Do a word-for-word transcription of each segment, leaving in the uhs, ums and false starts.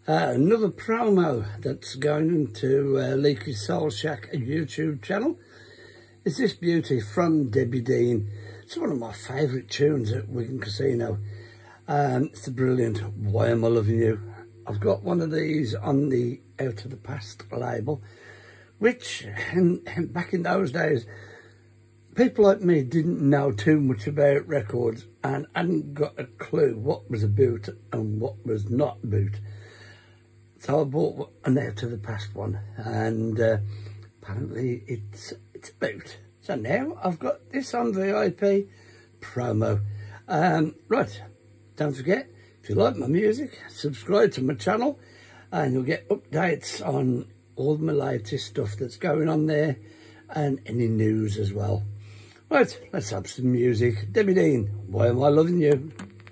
Uh, another promo that's going into uh, Leaky Soul Shack YouTube channel is this beauty from Debbie Dean. It's one of my favourite tunes at Wigan Casino. Um, it's the brilliant Why Am I Loving You. I've got one of these on the Out of the Past label, which and, and back in those days, people like me didn't know too much about records and hadn't got a clue what was a boot and what was not a boot. So I bought an Out of the Past one, and uh, apparently it's it's a boot. So now I've got this on V I P promo. Um, right, don't forget, if you like my music, subscribe to my channel and you'll get updates on all my latest stuff that's going on there and any news as well. Right, let's have some music. Debbie Dean, Why Am I Loving You?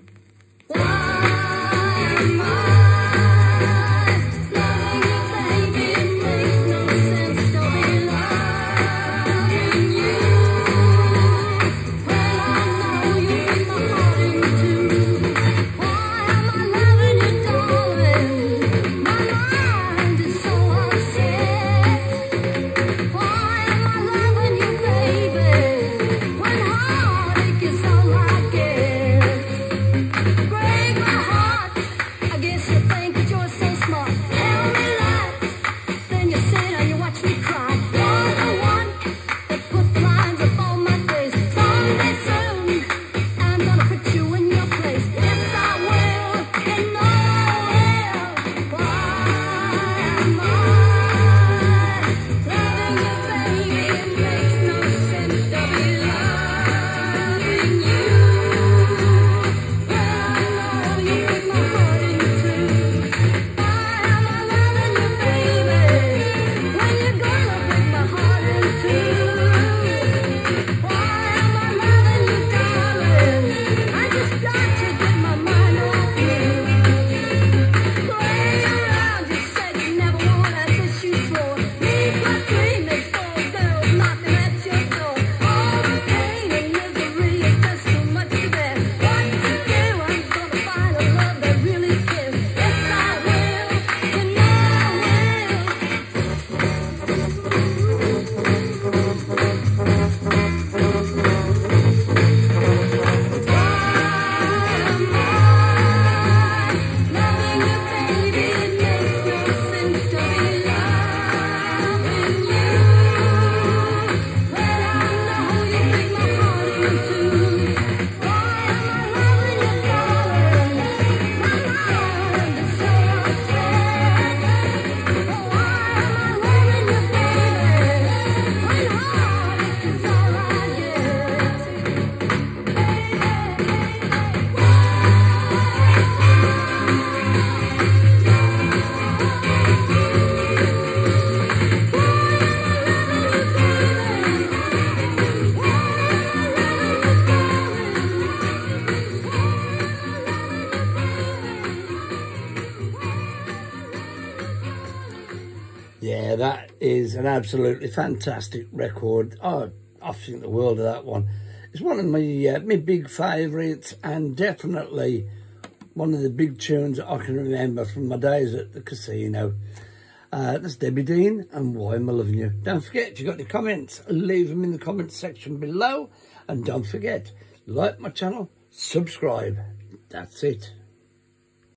Yeah, that is an absolutely fantastic record. Oh, I think the world of that one. It's one of my, uh, my big favourites, and definitely one of the big tunes I can remember from my days at the casino. Uh, that's Debbie Dean and Why Am I Loving You. Don't forget, if you've got any comments, leave them in the comments section below. And don't forget, like my channel, subscribe. That's it.